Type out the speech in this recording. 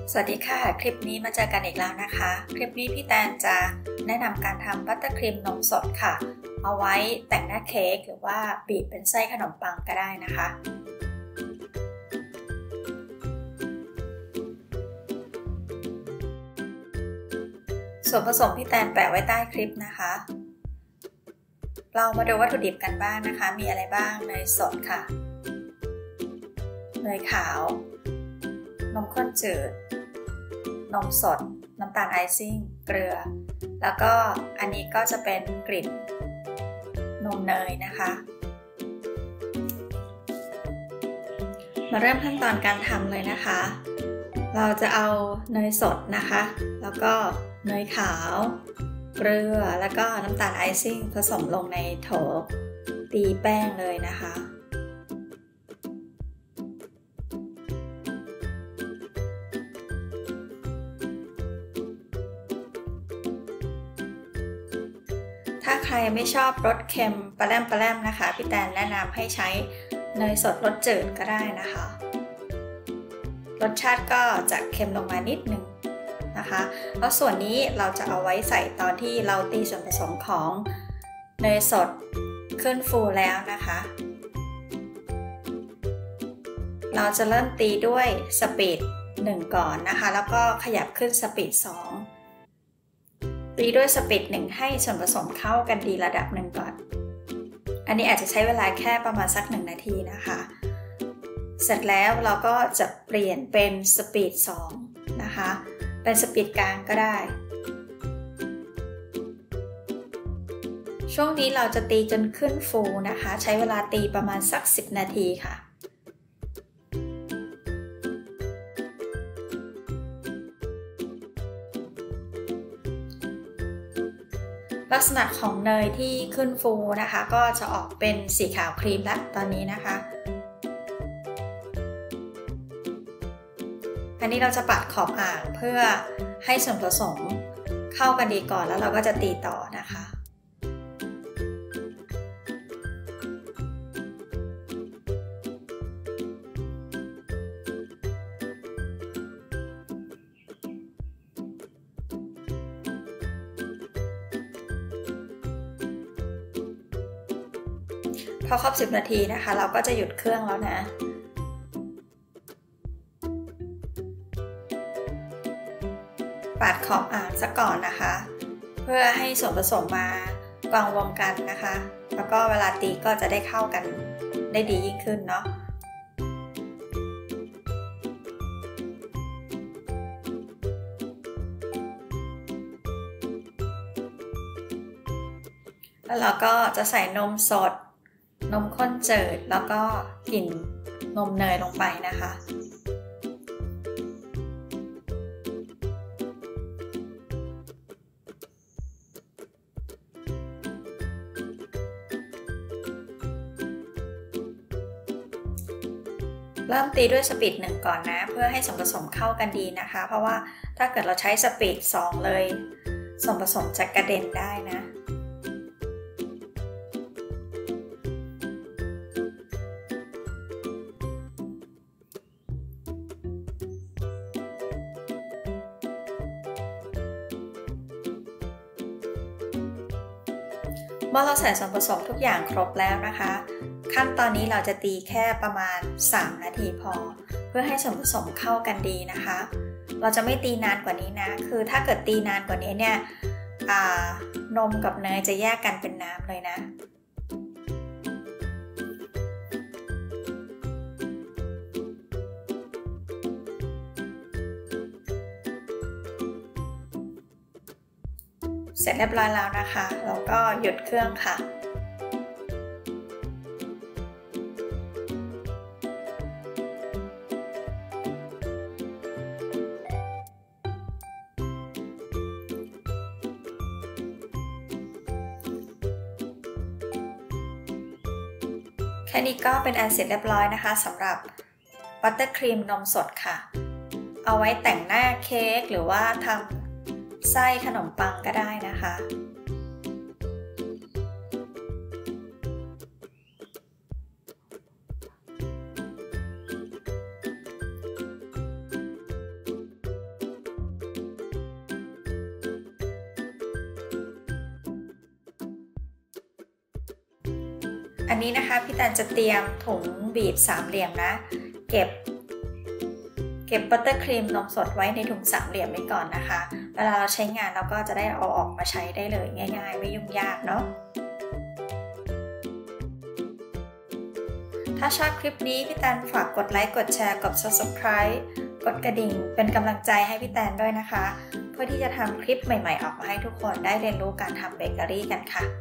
สวัสดีค่ะคลิปนี้มาเจอกันอีกแล้วนะคะคลิปนี้พี่แตนจะแนะนำการทำบัตเตอร์ครีมนมสดค่ะเอาไว้แต่งหน้าเค้กหรือว่าบีบเป็นไส้ขนมปังก็ได้นะคะส่วนผสมพี่แตนแปะไว้ใต้คลิปนะคะเรามาดูวัตถุดิบกันบ้างนะคะมีอะไรบ้างเนยสดค่ะเนยขาวนมข้นจืดนมสดน้ำตาลไอซิ่งเกลือแล้วก็อันนี้ก็จะเป็นกลิ่นนมเนยนะคะมาเริ่มขั้นตอนการทำเลยนะคะเราจะเอาเนยสดนะคะแล้วก็เนยขาวเกลือแล้วก็น้ำตาลไอซิ่งผสมลงในโถตีแป้งเลยนะคะถ้าใครไม่ชอบรสเค็มปลาแรมนะคะพี่แตนแนะนำให้ใช้เนยสดรสจืดก็ได้นะคะรสชาติก็จะเค็มลงมานิดนึงนะคะแล้วส่วนนี้เราจะเอาไว้ใส่ตอนที่เราตีส่วนผสมของเนยสดขึ้นฟูแล้วนะคะเราจะเริ่มตีด้วยสปีด1ก่อนนะคะแล้วก็ขยับขึ้นสปีด2ตีด้วยสปีด1ให้ส่วนผสมเข้ากันดีระดับหนึ่งก่อนอันนี้อาจจะใช้เวลาแค่ประมาณสัก1นาทีนะคะเสร็จแล้วเราก็จะเปลี่ยนเป็นสปีด2นะคะเป็นสปีดกลางก็ได้ช่วงนี้เราจะตีจนขึ้นฟูนะคะใช้เวลาตีประมาณสัก10นาทีค่ะลักษณะของเนยที่ขึ้นฟูนะคะก็จะออกเป็นสีขาวครีมแล้วตอนนี้นะคะอันนี้เราจะปัดขอบอ่างเพื่อให้ส่วนผสมเข้ากันดีก่อนแล้วเราก็จะตีต่อนะคะพอครบ10นาทีนะคะเราก็จะหยุดเครื่องแล้วนะปาดขอบอ่างซะก่อนนะคะเพื่อให้ส่วนผสมมากองรวมกันนะคะแล้วก็เวลาตีก็จะได้เข้ากันได้ดียิ่งขึ้นเนาะแล้วเราก็จะใส่นมสดนมข้นจืดแล้วก็กลิ่นนมเนยลงไปนะคะเริ่มตีด้วยสปีด1ก่อนนะเพื่อให้ส่วนผสมเข้ากันดีนะคะเพราะว่าถ้าเกิดเราใช้สปีด2เลยส่วนผสมจะกระเด็นได้นะเมื่อเราใส่ส่วนผสมทุกอย่างครบแล้วนะคะขั้นตอนนี้เราจะตีแค่ประมาณ3นาทีพอเพื่อให้ส่วนผสมเข้ากันดีนะคะเราจะไม่ตีนานกว่านี้นะคือถ้าเกิดตีนานกว่านี้เนี่ยนมกับเนยจะแยกกันเป็นน้ำเลยนะเสร็จเรียบร้อยแล้วนะคะแล้วก็หยุดเครื่องค่ะแค่นี้ก็เป็นอันเสร็จเรียบร้อยนะคะสำหรับบัตเตอร์ครีมนมสดค่ะเอาไว้แต่งหน้าเค้กหรือว่าทำไส้ขนมปังก็ได้นะคะอันนี้นะคะพี่แตนจะเตรียมถุงบีบสามเหลี่ยมนะเก็บบัตเตอร์ครีมนมสดไว้ในถุงสามเหลี่ยมไว้ก่อนนะคะเวลาเราใช้งานเราก็จะได้เอาออกมาใช้ได้เลยง่ายๆไม่ยุ่งยากเนาะถ้าชอบคลิปนี้พี่แตนฝากกดไลค์กดแชร์กด Subscribe กดกระดิ่งเป็นกำลังใจให้พี่แตนด้วยนะคะเพื่อที่จะทำคลิปใหม่ๆออกมาให้ทุกคนได้เรียนรู้การทำเบเกอรี่กันค่ะ